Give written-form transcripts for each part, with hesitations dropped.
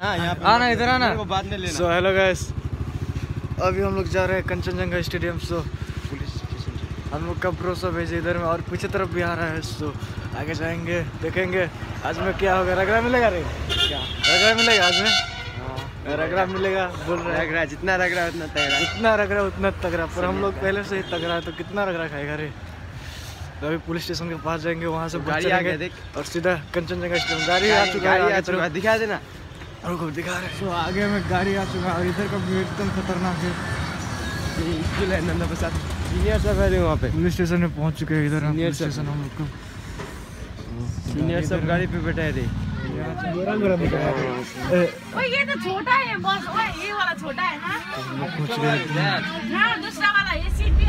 आना इधर आना। बाद में लेना। सो हेलो गाइस, अभी हम लोग जा रहे हैं Kanchenjunga stadium. So police station हम लोग का भरोसा भेजे इधर में, और पीछे तरफ भी आ रहा है। सो आगे जाएंगे, देखेंगे आज में क्या होगा। रगड़ा मिलेगा रे, क्या रगड़ा मिलेगा आज में? रगड़ा मिलेगा बोल रहे हैं। रगड़ा जितना रगड़ा उतना तगड़ा, जितना रगड़ा उतना तगड़ा। पर हम लोग पहले से ही तगड़ा है तो कितना रगड़ा खाएगा रे। तो अभी पुलिस स्टेशन के पास जाएंगे, वहाँ से गाड़ी आ गया देख, और सीधा कंचनजंगा स्टेडियम। गाड़ी आ चुका है, दिखा देना। रुको दिखा रहे। सो आगे में गाड़ी आ चुका है और इधर का व्यू एकदम खतरनाक है। स्कूल है नंदा प्रसाद, सीनियर सब है वहाँ पे। पुलिस स्टेशन में पहुँच चुके हैं। इधर पुलिस स्टेशन हम लोग को सीनियर सब गाड़ी पे बैठे थे। ये तो छोटा है बस, ये वाला छोटा है ना, दूसरा वाला ये सीट भी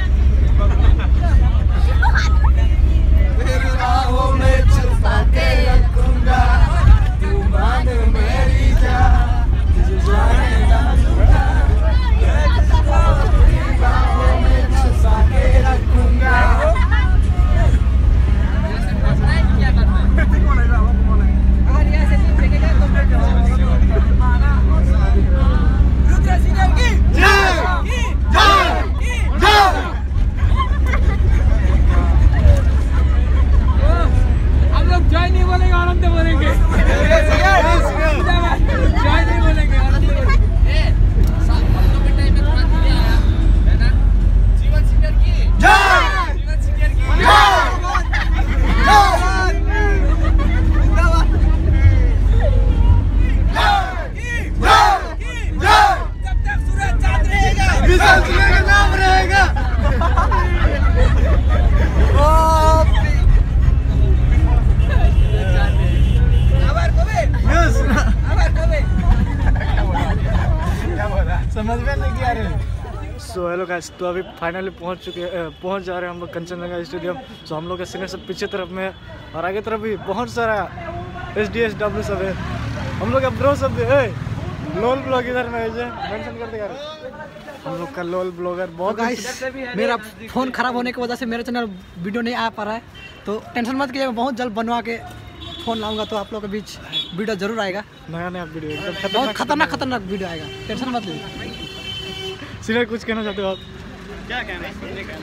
समझ में नहीं आ रहे। सो हेलो गाइस, तो अभी फाइनली पहुंच जा रहे हैं हम लोग कंचनजंगा स्टेडियम। सो हम लोग का सीनियर सब पीछे तरफ में है और आगे तरफ भी बहुत सारा SDSW सब है। हम लोग का ब्रो सब भी है। लोल ब्लॉग इधर में मेंशन कर देगा हम लोग का लोल ब्लॉगर। बहुत गाइस, मेरा फ़ोन ख़राब होने की वजह से मेरे चैनल वीडियो नहीं आ पा रहा है, तो टेंशन मत कीजिए, बहुत जल्द बनवा के फ़ोन लाऊंगा तो आप लोग के बीच वीडियो जरूर आएगा। नया वीडियो एकदम बहुत खतरनाक वीडियो आएगा, टेंशन मत लीजिए। सीनियर कुछ कहना चाहते हो आप? क्या कहना है?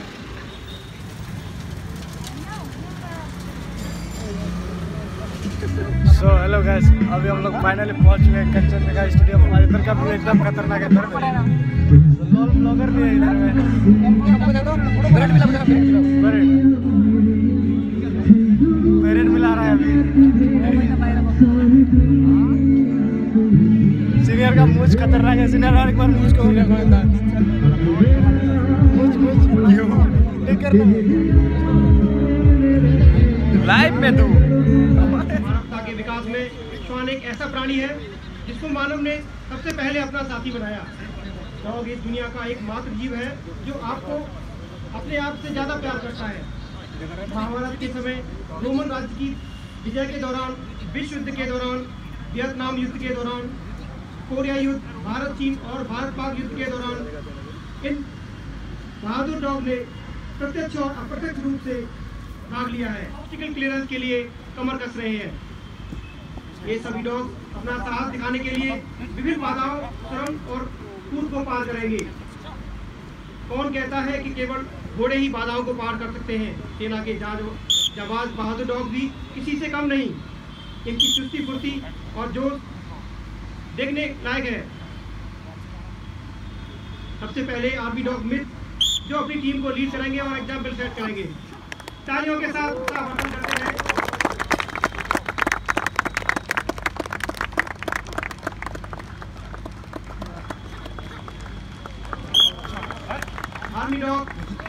सो हेलो गाइस, अभी हम लोग फाइनली पहुंच चुके हैं कंचनजंगा स्टेडियम। और इधर का व्यू एकदम खतरनाक है। इधर में लोल ब्लॉगर भी है। इधर में पेरेड मिला रहा है अभी। सीनियर का मूछ खतरनाक है। सीनियर हर एक बार मूछ को लाइव में तू। मानवता के विकास में श्वान एक ऐसा प्राणी है जिसको मानव ने सबसे पहले अपना साथी बनाया। डॉग इस दुनिया का एकमात्र जीव है जो आपको अपने आप से ज्यादा प्यार करता है। महाभारत के समय रोमन राज्य की विजय के दौरान, विश्व युद्ध के दौरान, वियतनाम युद्ध के दौरान, कोरिया युद्ध, भारत चीन और भारत पाक युद्ध के दौरान इन बहादुर डॉग ने प्रत्यक्ष और अप्रत्यक्ष रूप से भाग लिया है। ऑब्स्टिकल क्लियरेंस के लिए कमर कस रहे हैं। ये सभी डॉग अपना साहस दिखाने के लिए विभिन्न बाधाओं, सुरंग और कूद को पार करेंगे। कौन कहता है कि केवल घोड़े ही बाधाओं को पार कर सकते हैं? सेना के जाबाज बहादुर डॉग भी किसी से कम नहीं। इनकी चुस्ती फुर्ती और जोश देखने लायक है। सबसे पहले आर्मी डॉग मिथ जो अपनी टीम को लीड करेंगे और एग्जाम्पल सेट करेंगे। तालियों के साथ स्वागत करते हैं। आर्मी डॉग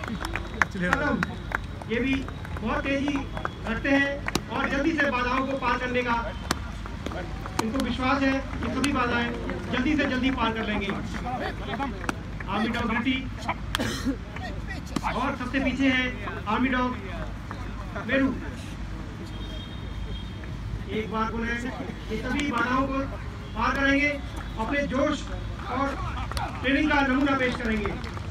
ये भी बहुत तेजी रखते हैं और जल्दी से बाधाओं को पार करने का इनको विश्वास है कि सभी बाधाएं जल्दी से जल्दी पार कर लेंगे। आर्मी डॉग ग्रिटी और सबसे पीछे है आर्मी डॉग मेरू। एक बार बोले ये सभी बाधाओं को पार करेंगे, अपने जोश और ट्रेनिंग का नमूना पेश करेंगे।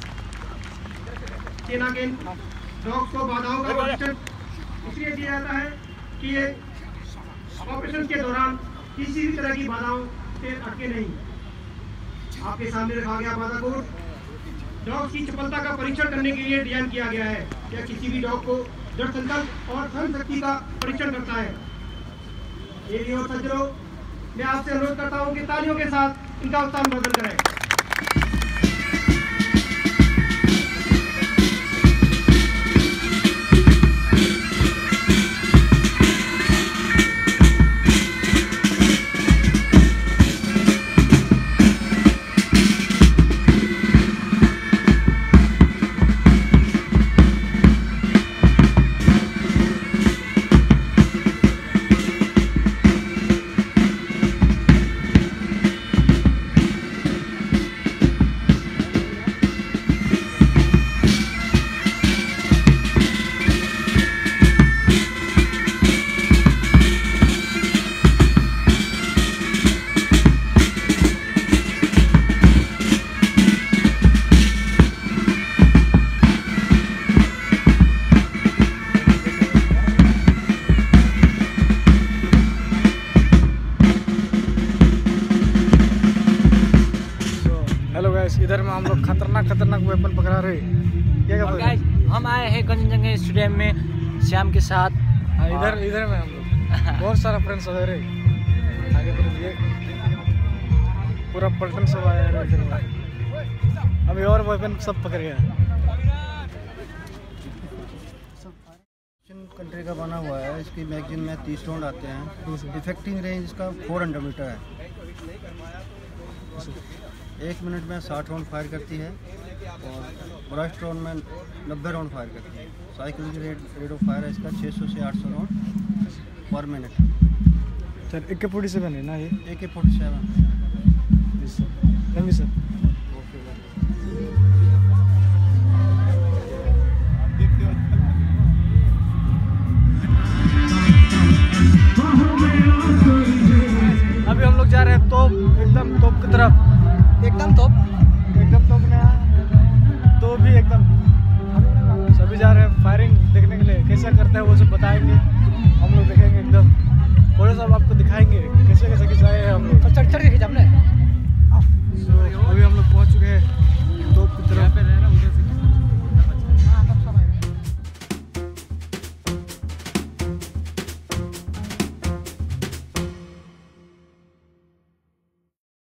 सेना के डॉग को बाधाओं का प्रशिक्षण इसलिए दिया जाता है कि ये ऑपरेशन के दौरान किसी भी तरह की बाधाओं शेर अटके नहीं। आपके सामने रखा गया बांधाकोट डॉग की चपलता का परीक्षण करने के लिए डिजाइन किया गया है। यह किसी भी डॉग को दृढ़ संकल्प और सहन शक्ति का परीक्षण करता है। देवी और सज्जनों, मैं आपसे अनुरोध करता हूं कि तालियों के साथ इनका उत्साहवर्धन करें। इधर में हम लोग खतरनाक वेपन पकड़ा रहे। क्या और गाइस हम आए हैं कंचनजंगा स्टेडियम में श्याम के साथ। इधर में हम लोग बहुत सारा फ्रेंड्स हो रहे आगे तरफ। ये पूरा पलटन सब आया है इधर में। अभी और वेपन सब पकड़ गया। कंट्री का बना हुआ है। इसकी मैगजीन में 30 राउंड आते हैं। इफेक्टिंग रेंज इसका 400 मीटर है। 1 मिनट में 60 राउंड फायर करती है और ब्रस्ट राउंड में 90 राउंड फायर करती है। साइकिल की रेट ऑफ फायर है इसका 600 से 800 राउंड पर मिनट। सर AK-47 है ना ये? AK-47 sir. सर अभी हम लोग जा रहे हैं एकदम तोप की तरफ। एकदम टॉप तो भी एकदम सभी जा रहे हैं फायरिंग देखने के लिए। कैसा करता है वो सब बताएंगे।